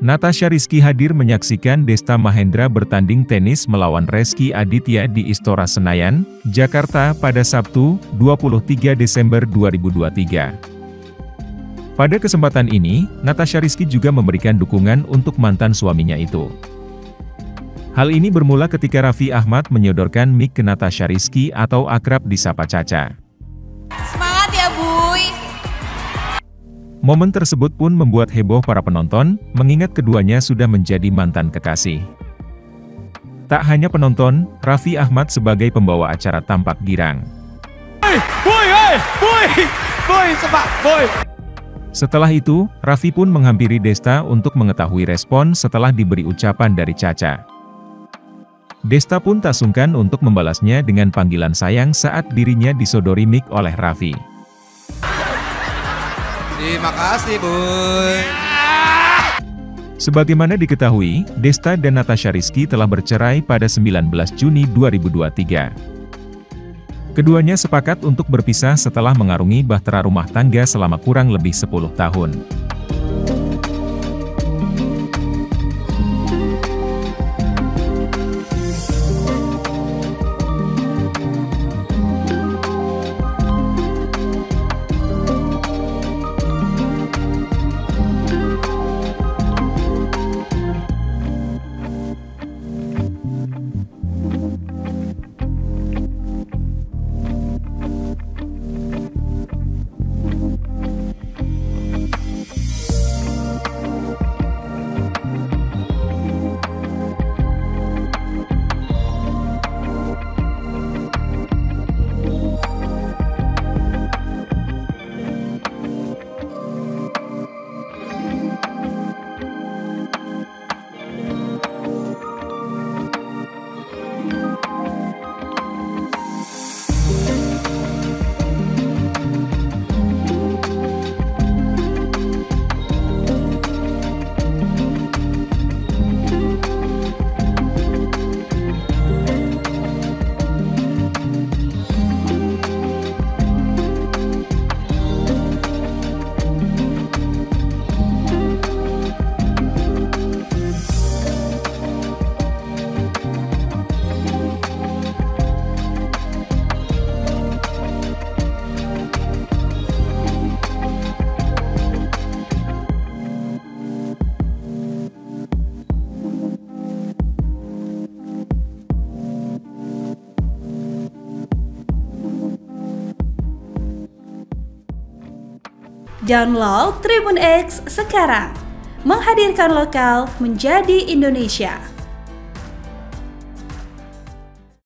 Natasha Rizky hadir menyaksikan Desta Mahendra bertanding tenis melawan Rezky Aditya di Istora Senayan, Jakarta pada Sabtu, 23 Desember 2023. Pada kesempatan ini, Natasha Rizky juga memberikan dukungan untuk mantan suaminya itu. Hal ini bermula ketika Raffi Ahmad menyodorkan mic ke Natasha Rizky atau akrab disapa Caca. Semangat ya, Buy! Momen tersebut pun membuat heboh para penonton, mengingat keduanya sudah menjadi mantan kekasih. Tak hanya penonton, Raffi Ahmad sebagai pembawa acara tampak girang. Setelah itu, Raffi pun menghampiri Desta untuk mengetahui respon setelah diberi ucapan dari Caca. Desta pun tak sungkan untuk membalasnya dengan panggilan sayang saat dirinya disodori mic oleh Raffi. Terima kasih, Buy. Sebagaimana diketahui, Desta dan Natasha Rizky telah bercerai pada 19 Juni 2023. Keduanya sepakat untuk berpisah setelah mengarungi bahtera rumah tangga selama kurang lebih 10 tahun. Download Tribun X sekarang, menghadirkan lokal menjadi Indonesia.